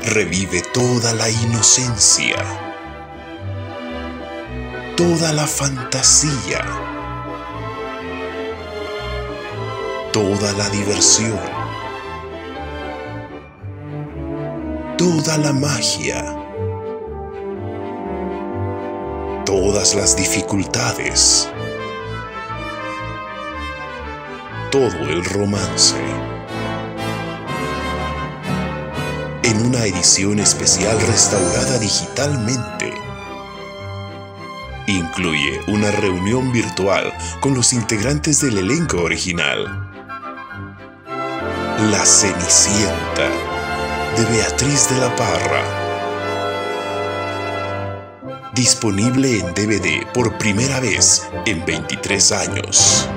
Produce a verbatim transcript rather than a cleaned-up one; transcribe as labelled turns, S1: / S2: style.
S1: Revive toda la inocencia, toda la fantasía, toda la diversión, toda la magia, todas las dificultades, todo el romance. En una edición especial restaurada digitalmente. Incluye una reunión virtual con los integrantes del elenco original. La Cenicienta, de Beatriz de la Parra. Disponible en D V D por primera vez en veintitrés años.